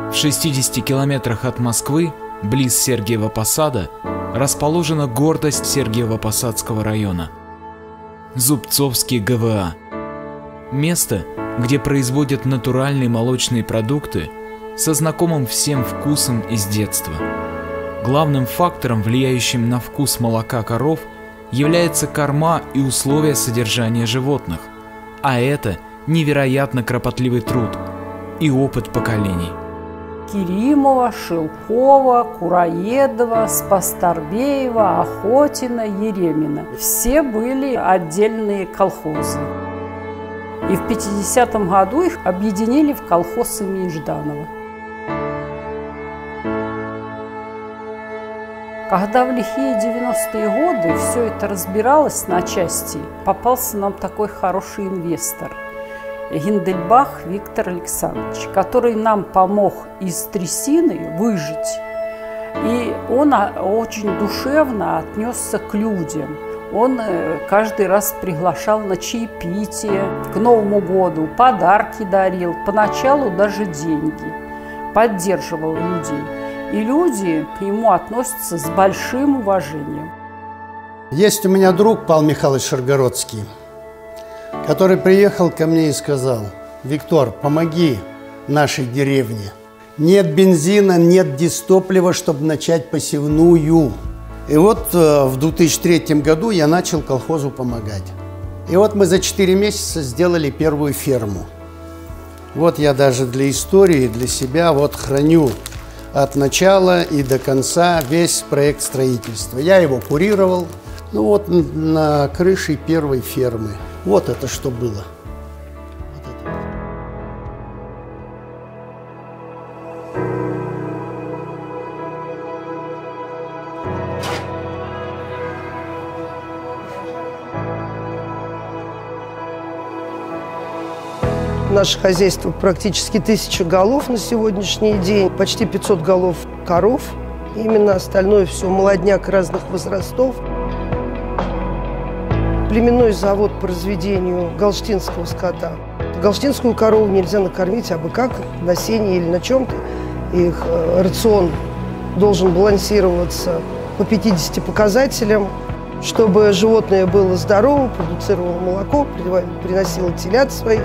В 60 километрах от Москвы, близ Сергиева Посада, расположена гордость Сергиево-Посадского района – Зубцовский ГВА. Место, где производят натуральные молочные продукты со знакомым всем вкусом из детства. Главным фактором, влияющим на вкус молока коров, является корма и условия содержания животных, а это невероятно кропотливый труд и опыт поколений. Керимова, Шелкова, Кураедова, Спастарбеева, Охотина, Еремина. Все были отдельные колхозы. И в 50-м году их объединили в колхоз имени Жданова. Когда в лихие 90-е годы все это разбиралось на части, попался нам такой хороший инвестор – Гиндельбах Виктор Александрович, который нам помог из трясины выжить. И он очень душевно отнесся к людям. Он каждый раз приглашал на чаепитие, к Новому году подарки дарил, поначалу даже деньги, поддерживал людей. И люди к нему относятся с большим уважением. Есть у меня друг Павел Михайлович Шаргородский, который приехал ко мне и сказал: «Виктор, помоги нашей деревне. Нет бензина, нет дистоплива, чтобы начать посевную». И вот в 2003 году я начал колхозу помогать. И вот мы за 4 месяца сделали первую ферму. Вот я даже для истории, для себя вот храню от начала и до конца весь проект строительства. Я его курировал. Ну вот на крыше первой фермы. Вот это что было. Наше хозяйство практически 1000 голов на сегодняшний день, почти 500 голов коров. Именно остальное все молодняк разных возрастов. Племенной завод по разведению галштинского скота. Галштинскую корову нельзя накормить абы как, на сене или на чем-то. Их рацион должен балансироваться по 50 показателям, чтобы животное было здоровым, продуцировало молоко, приносило телят своих.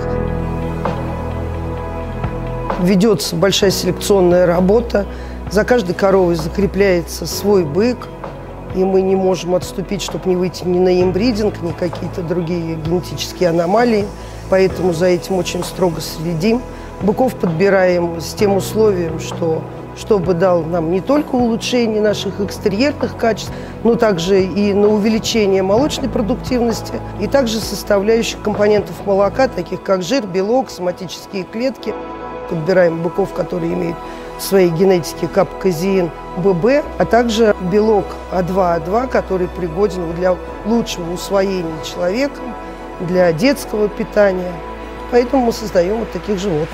Ведется большая селекционная работа. За каждой коровой закрепляется свой бык. И мы не можем отступить, чтобы не выйти ни на имбридинг, ни какие-то другие генетические аномалии. Поэтому за этим очень строго следим. Быков подбираем с тем условием, чтобы дал нам не только улучшение наших экстерьерных качеств, но также и на увеличение молочной продуктивности, и также составляющих компонентов молока, таких как жир, белок, соматические клетки. Подбираем быков, которые имеют в своей генетике капкозеин ББ, а также белок А2А2, который пригоден для лучшего усвоения человеком, для детского питания. Поэтому мы создаем вот таких животных.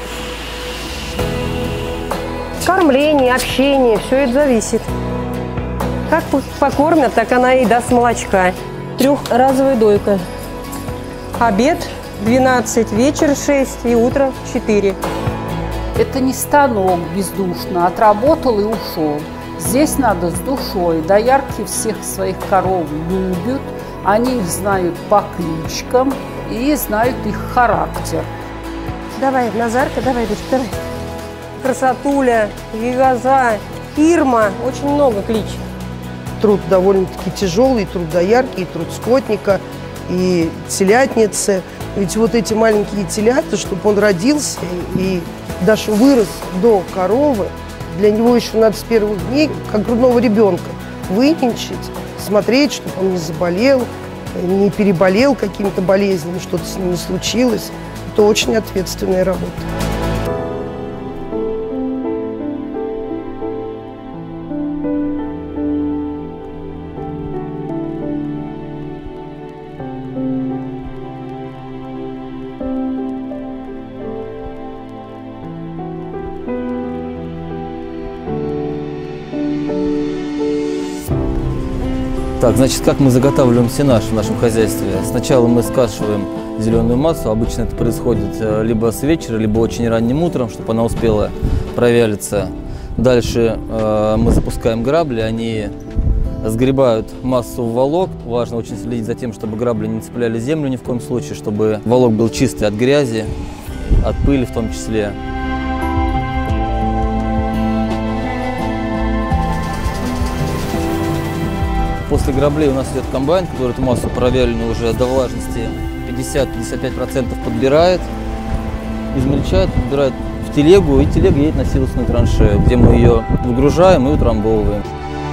Кормление, общение, все это зависит. Как покормят, так она и даст молочка. 3-разовая дойка. Обед 12, вечер 6 и утро 4. Это не станок бездушно, отработал и ушел. Здесь надо с душой. Доярки всех своих коров любят, они их знают по кличкам и знают их характер. Давай, Назарка, давай, дочка, давай. Красотуля, Егоза, Ирма, очень много кличек. Труд довольно-таки тяжелый, труд доярки, и труд скотника, и телятницы. Ведь вот эти маленькие телята, чтобы он родился и даже вырос до коровы, для него еще надо с первых дней, как грудного ребенка, выненчить, смотреть, чтобы он не заболел, не переболел какими-то болезнями, что-то с ним не случилось. Это очень ответственная работа. Так, значит, как мы заготавливаем сенаж в нашем хозяйстве? Сначала мы скашиваем зеленую массу. Обычно это происходит либо с вечера, либо очень ранним утром, чтобы она успела провялиться. Дальше мы запускаем грабли, они сгребают массу в волок. Важно очень следить за тем, чтобы грабли не цепляли землю ни в коем случае, чтобы волок был чистый от грязи, от пыли в том числе. После граблей у нас идет комбайн, который эту массу провяленную уже до влажности 50-55% подбирает, измельчает, подбирает в телегу, и телега едет на силосную траншею, где мы ее выгружаем и утрамбовываем.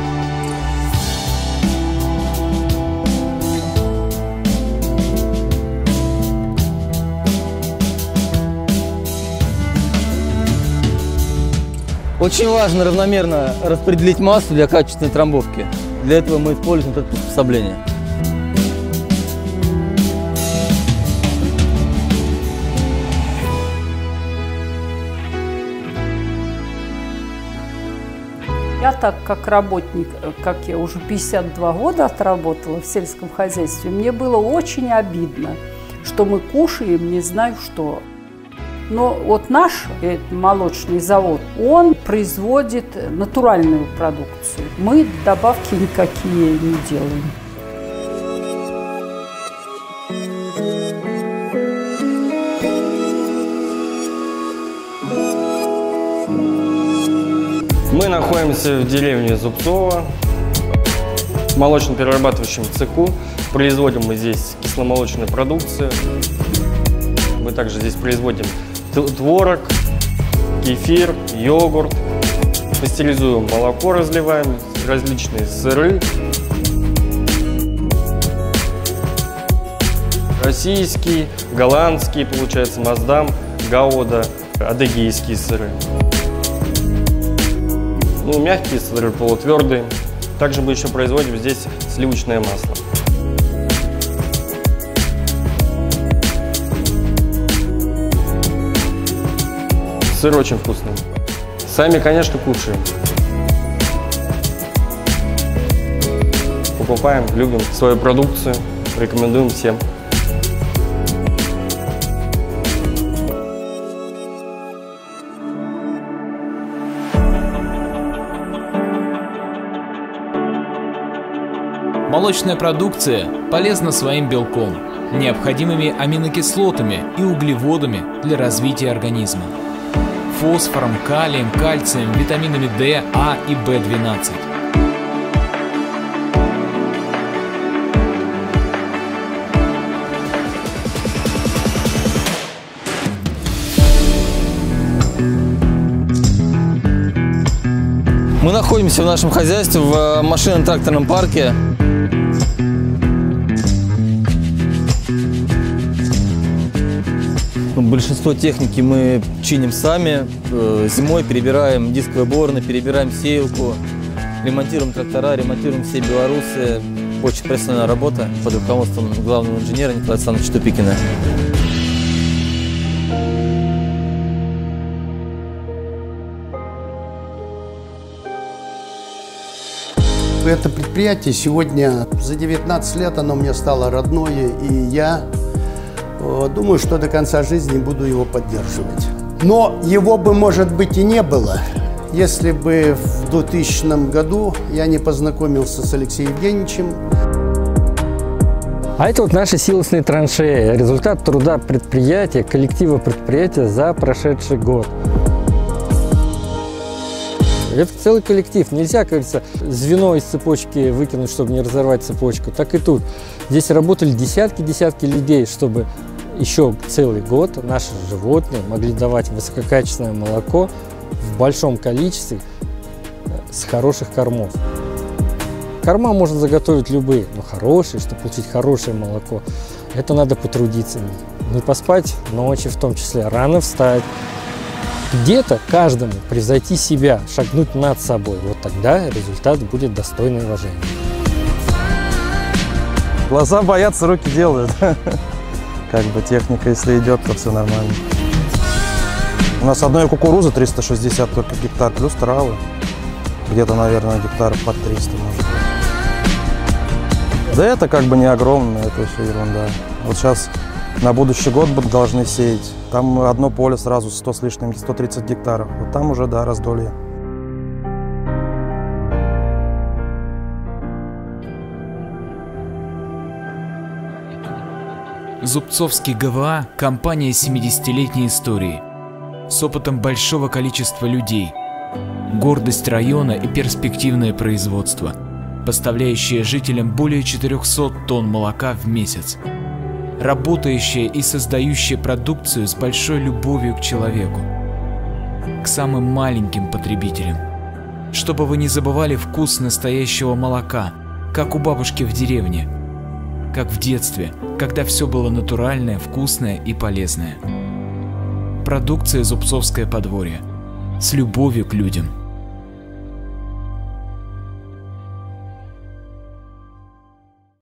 Очень важно равномерно распределить массу для качественной трамбовки. Для этого мы используем это приспособление. Я так как работник, как я уже 52 года отработала в сельском хозяйстве, мне было очень обидно, что мы кушаем не знаю что. Но вот наш молочный завод, он производит натуральную продукцию. Мы добавки никакие не делаем. Мы находимся в деревне Зубцово, в молочно-перерабатывающем цеху. Производим мы здесь кисломолочную продукцию. Мы также здесь производим творог, кефир, йогурт. Пастеризуем молоко, разливаем, различные сыры. Российские, голландские, получается, Маздам, Гауда, адыгейские сыры. Ну, мягкие сыры, полутвердые. Также мы еще производим здесь сливочное масло. Сыр очень вкусный. Сами, конечно, кушаем. Покупаем, любим свою продукцию, рекомендуем всем. Молочная продукция полезна своим белком, необходимыми аминокислотами и углеводами для развития организма, фосфором, калием, кальцием, витаминами D, А и В12. Мы находимся в нашем хозяйстве в машинно-тракторном парке. Большинство техники мы чиним сами. Зимой перебираем дисковые борны, перебираем сеялку, ремонтируем трактора, ремонтируем все белорусы. Очень профессиональная работа под руководством главного инженера Николая Александровича Тупикина. Это предприятие сегодня, за 19 лет оно мне стало родное, и я думаю, что до конца жизни буду его поддерживать. Но его бы, может быть, и не было, если бы в 2000 году я не познакомился с Алексеем Евгеньевичем. А это вот наши силосные траншеи, результат труда предприятия, коллектива предприятия за прошедший год. Это целый коллектив. Нельзя, как говорится, звено из цепочки выкинуть, чтобы не разорвать цепочку. Так и тут. Здесь работали десятки людей, чтобы еще целый год наши животные могли давать высококачественное молоко в большом количестве с хороших кормов. Корма можно заготовить любые, но хорошие, чтобы получить хорошее молоко, это надо потрудиться. Не поспать ночью в том числе, рано встать. Где-то каждому превзойти себя, шагнуть над собой. Вот тогда результат будет достойный уважения. Глаза боятся, руки делают. Как бы техника, если идет, то все нормально. У нас одной кукурузы 360 только гектар, плюс травы. Где-то, наверное, гектаров под 300 может быть. Да это как бы не огромно, это еще ерунда. Вот сейчас На будущий год должны сеять. Там одно поле сразу 100 с лишним, 130 гектаров. Вот там уже, да, раздолье. Зубцовский ГВА – компания с 70-летней историей, с опытом большого количества людей, гордость района и перспективное производство, поставляющее жителям более 400 тонн молока в месяц, работающее и создающее продукцию с большой любовью к человеку, к самым маленьким потребителям. Чтобы вы не забывали вкус настоящего молока, как у бабушки в деревне, как в детстве, когда все было натуральное, вкусное и полезное. Продукция «Зубцовское подворье» с любовью к людям.